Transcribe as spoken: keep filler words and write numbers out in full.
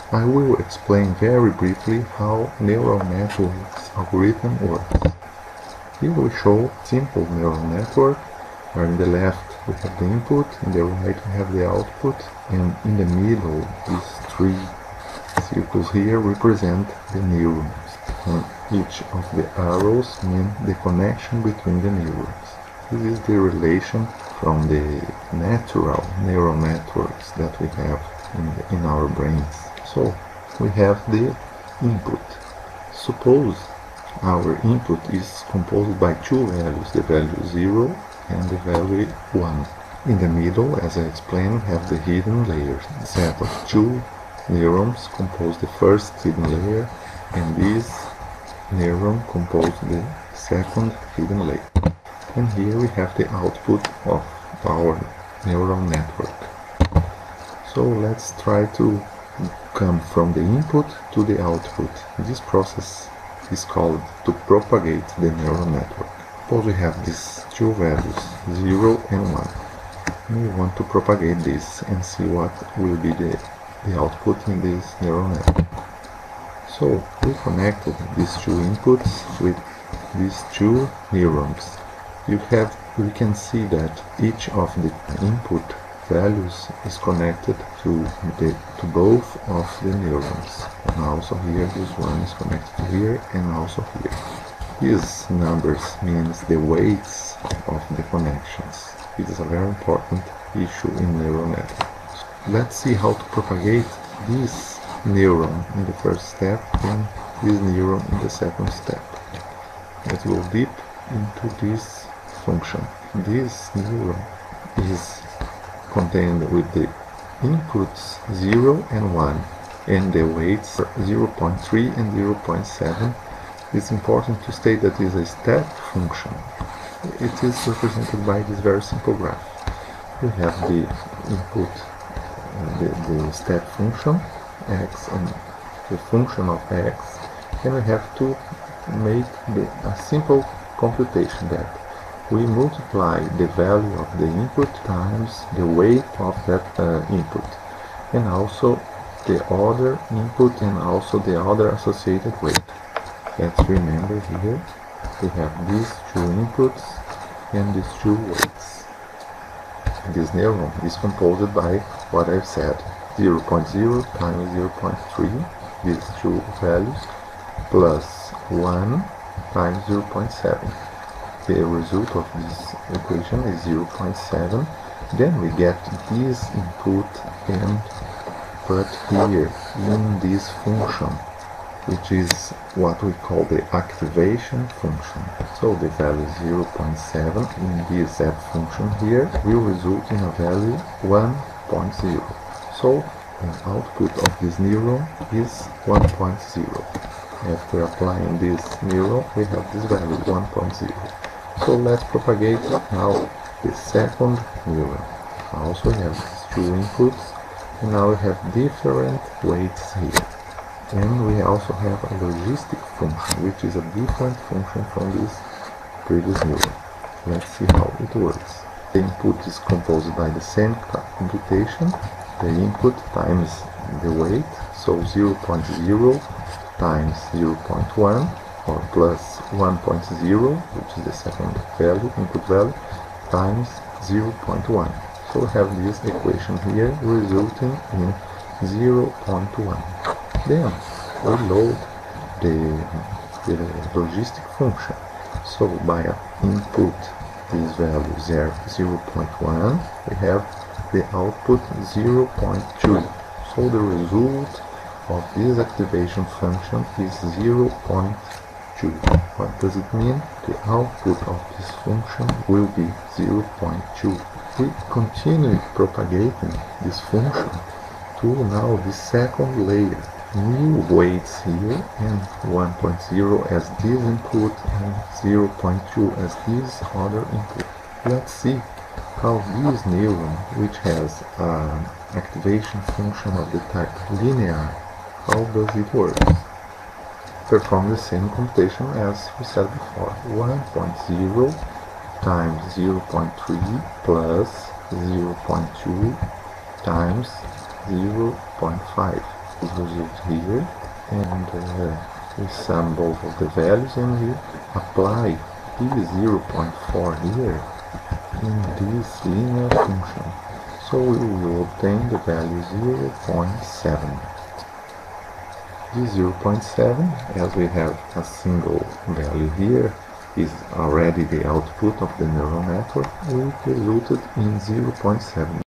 I will explain very briefly how neural networks algorithm works. Here we show simple neural network, where in the left we have the input, in the right we have the output, and in the middle these three circles here represent the neurons, and each of the arrows mean the connection between the neurons. This is the relation from the natural neural networks that we have in, the, in our brains. So we have the input. Suppose our input is composed by two values, the value zero and the value one. In the middle, as I explained, we have the hidden layers. A set of two neurons compose the first hidden layer, and this neuron compose the second hidden layer. And here we have the output of our neural network. So let's try to come from the input to the output. This process is called to propagate the neural network. Suppose we have these two values, zero and one. We want to propagate this and see what will be the, the output in this neural network. So we connected these two inputs with these two neurons. You have, we can see that each of the input values is connected to the to both of the neurons, and also here this one is connected to here and also here. These numbers means the weights of the connections. It is a very important issue in neural networks. Let's see how to propagate this neuron in the first step and this neuron in the second step. Let's go deep into this function. This neuron is contained with the inputs zero and one and the weights zero point three and zero point seven. It's important to state that it is a step function. It is represented by this very simple graph. We have the input, uh, the, the step function x and the function of x, and we have to make the, a simple computation that we multiply the value of the input times the weight of that uh, input, and also the other input and also the other associated weight. Let's remember here we have these two inputs and these two weights. This neuron is composed by what I've said, zero point zero times zero point three, these two values, plus one times zero point seven. The result of this equation is zero point seven. Then we get this input and put here in this function, which is what we call the activation function. So the value zero point seven in this step function here will result in a value one point zero. So the output of this neuron is one point zero. After applying this neuron, we have this value one point zero. So let's propagate now the second neuron. Also we have these two inputs, and now we have different weights here. And we also have a logistic function, which is a different function from this previous neuron. Let's see how it works. The input is composed by the same computation, the input times the weight, so zero point zero times zero point one, or plus one point zero, which is the second value, input value, times zero point one. So we have this equation here resulting in zero point one. Then we load the, the logistic function. So by input this value zero point one, we have the output zero point two. So the result of this activation function is zero point two. What does it mean? The output of this function will be zero point two. We continue propagating this function to now the second layer. New weights here, and one point zero as this input and zero point two as this other input. Let's see how this neuron, which has an activation function of the type linear, how does it work? Perform the same computation as we said before. one point zero times zero point three plus zero point two times zero point five. result here, and uh, we sum both of the values and we apply p zero point four here in this linear function. So we will obtain the value zero point seven. This zero point seven, as we have a single value here, is already the output of the neural network, we resulted in zero point seven.